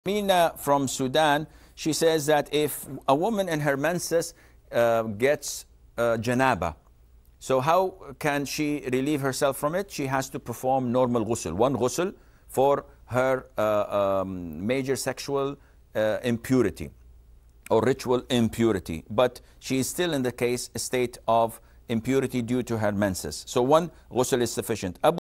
Mina from Sudan, she says that if a woman in her menses gets janaba, so how can she relieve herself from it? She has to perform normal ghusl, one ghusl for her major sexual impurity or ritual impurity, but she is still in the state of impurity due to her menses. So one ghusl is sufficient.